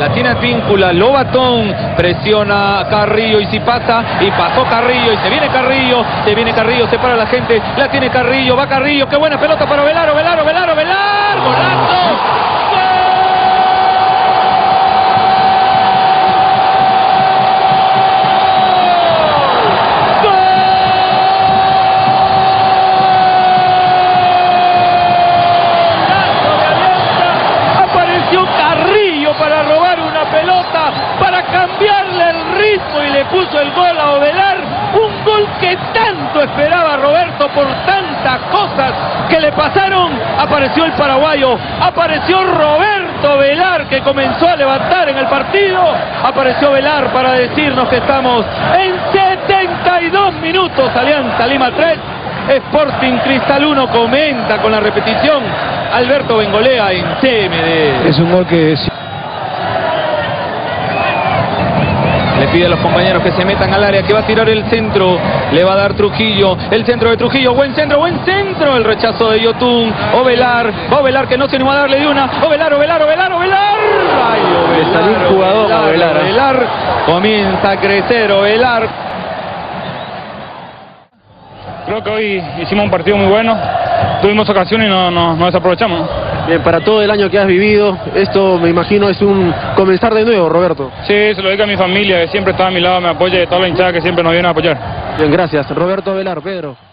La tiene Advíncula, Lobatón, presiona Carrillo y si pasa, y pasó Carrillo, y se viene Carrillo, se para la gente, la tiene Carrillo, va Carrillo, qué buena pelota para Ovelar, golazo. Para robar una pelota, para cambiarle el ritmo y le puso el gol a Ovelar, un gol que tanto esperaba Roberto por tantas cosas que le pasaron. Apareció el paraguayo, apareció Roberto Ovelar, que comenzó a levantar en el partido, apareció Ovelar para decirnos que estamos en 72 minutos, Alianza Lima 3, Sporting Cristal 1, comenta con la repetición Alberto Bengolea en CMD. Es un gol que... Le pide a los compañeros que se metan al área, que va a tirar el centro, le va a dar Trujillo, el centro de Trujillo, buen centro, el rechazo de Yotun, Ovelar que no se animó a darle de una, Ovelar, ay, le salió un jugador a Ovelar. Ovelar comienza a crecer, Ovelar. Creo que hoy hicimos un partido muy bueno, tuvimos ocasiones y no desaprovechamos. Bien, para todo el año que has vivido, esto me imagino es un comenzar de nuevo, Roberto. Sí, se lo dedico a mi familia, que siempre está a mi lado, me apoya, y toda la hinchada que siempre nos viene a apoyar. Bien, gracias. Roberto Ovelar, Pedro.